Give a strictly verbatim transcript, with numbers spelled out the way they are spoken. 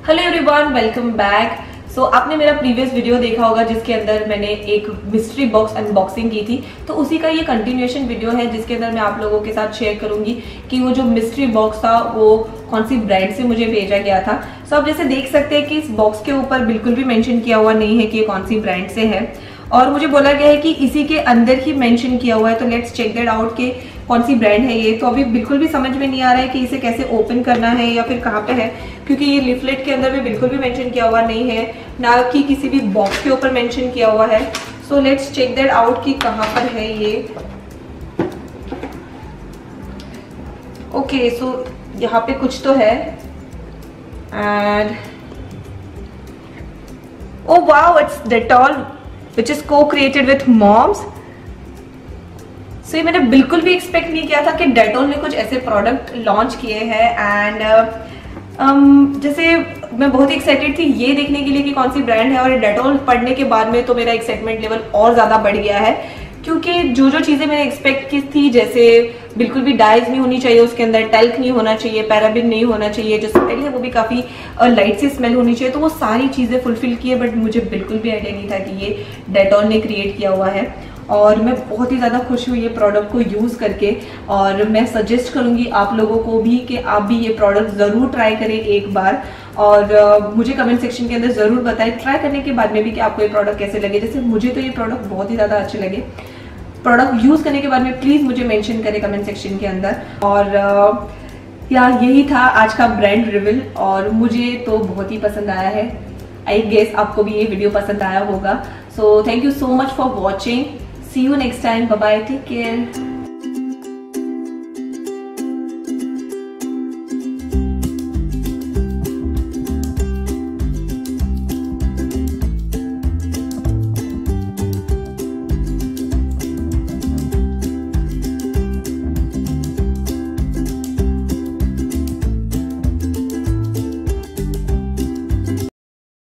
Hello everyone, welcome back. So आपने मेरा previous video देखा होगा जिसके अंदर मैंने एक मिस्ट्री बॉक्स अनबॉक्सिंग की थी, तो उसी का ये कंटिन्यूएशन वीडियो है जिसके अंदर मैं आप लोगों के साथ शेयर करूंगी कि वो जो मिस्ट्री बॉक्स था वो कौन सी ब्रांड से मुझे भेजा गया था। सो so, आप जैसे देख सकते हैं कि इस बॉक्स के ऊपर बिल्कुल भी मेंशन किया हुआ नहीं है कि ये कौन सी ब्रांड से है, और मुझे बोला गया है कि इसी के अंदर ही मेंशन किया हुआ है। तो लेट्स चेक दैट आउट कि कौन सी ब्रांड है ये। तो अभी बिल्कुल भी समझ में नहीं आ रहा है कि इसे कैसे ओपन करना है या फिर कहाँ पे है, क्योंकि ये लिफलेट के अंदर भी बिल्कुल भी मेंशन किया हुआ नहीं है, ना कि किसी भी बॉक्स के ऊपर मेंशन किया हुआ है। So let's check that out कि कहाँ पर है ये। ओके, सो यहाँ पे कुछ तो है and oh wow, it's Dettol which is co-created with moms। So so, ये मैंने बिल्कुल भी एक्सपेक्ट नहीं किया था कि डेटॉल ने कुछ ऐसे प्रोडक्ट लॉन्च किए हैं। एंड um, जैसे मैं बहुत ही एक्साइटेड थी ये देखने के लिए कि कौन सी ब्रांड है, और डेटॉल पढ़ने के बाद में तो मेरा एक्साइटमेंट लेवल और ज़्यादा बढ़ गया है, क्योंकि जो जो चीज़ें मैंने एक्सपेक्ट की थी, जैसे बिल्कुल भी डाइज नहीं होनी चाहिए उसके अंदर, टैल्क नहीं होना चाहिए, पैराबिन नहीं होना चाहिए, जो स्मेल है वो भी काफ़ी लाइट सी स्मेल होनी चाहिए, तो वो सारी चीज़ें फुलफिल की है। बट मुझे बिल्कुल भी आइडिया नहीं था कि ये डेटॉल ने क्रिएट किया हुआ है, और मैं बहुत ही ज़्यादा खुश हूँ ये प्रोडक्ट को यूज़ करके। और मैं सजेस्ट करूँगी आप लोगों को भी कि आप भी ये प्रोडक्ट ज़रूर ट्राई करें एक बार, और uh, मुझे कमेंट सेक्शन के अंदर ज़रूर बताएं ट्राई करने के बाद में भी कि आपको ये प्रोडक्ट कैसे लगे। जैसे मुझे तो ये प्रोडक्ट बहुत ही ज़्यादा अच्छे लगे। प्रोडक्ट यूज़ करने के बाद में प्लीज़ मुझे मेंशन करें कमेंट सेक्शन के अंदर। और uh, या यही था आज का ब्रांड रिवील, और मुझे तो बहुत ही पसंद आया है। आई गेस आपको भी ये वीडियो पसंद आया होगा। So thank you so much for watching. See you next time. Bye bye, take care.